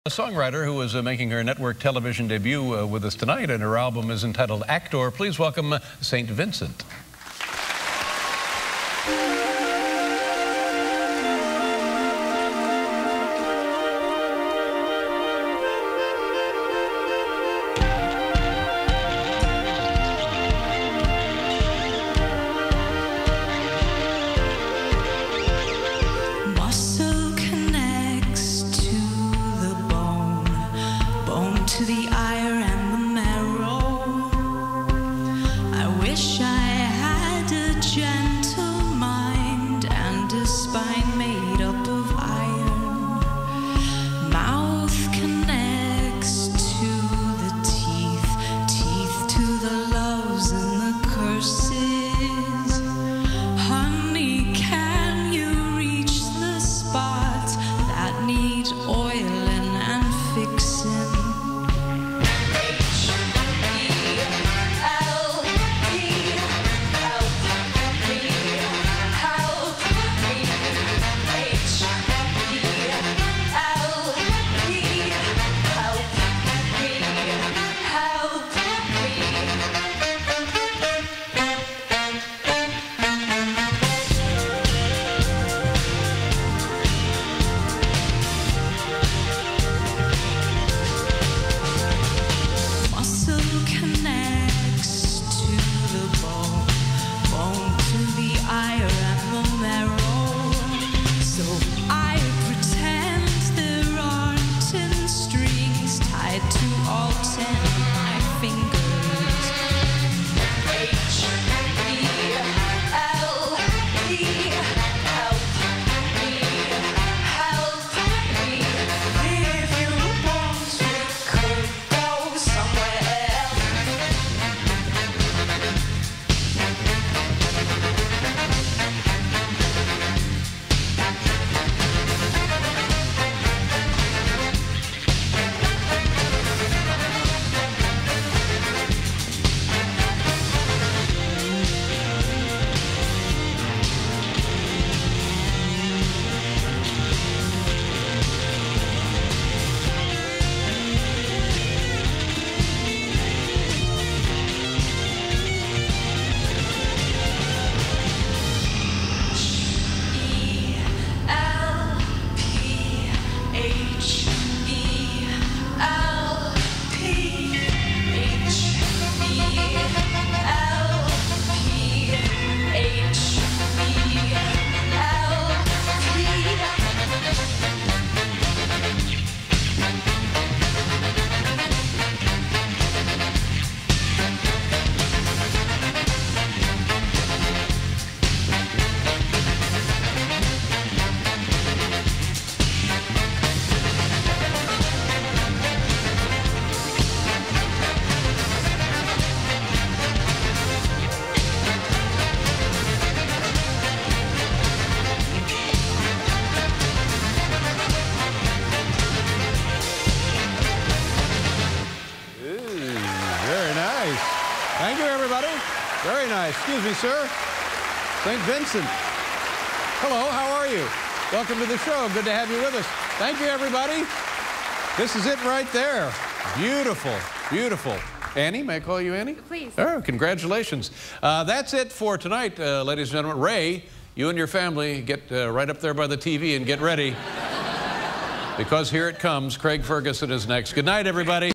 A songwriter who is making her network television debut with us tonight, and her album is entitled Actor. Please welcome St. Vincent. To the ire and the marrow, I wish I had a gentle mind and a spine made up of iron. Mouth connects to the teeth, teeth to the loves and the curses. Honey, can you reach the spots that need oiling and fixing? Thank you, everybody. Very nice. Excuse me, sir. St. Vincent. Hello, how are you? Welcome to the show. Good to have you with us. Thank you, everybody. This is it right there. Beautiful, beautiful. Annie, may I call you Annie? Please. Oh, congratulations. That's it for tonight, ladies and gentlemen. Ray, you and your family get right up there by the TV and get ready. Because here it comes. Craig Ferguson is next. Good night, everybody.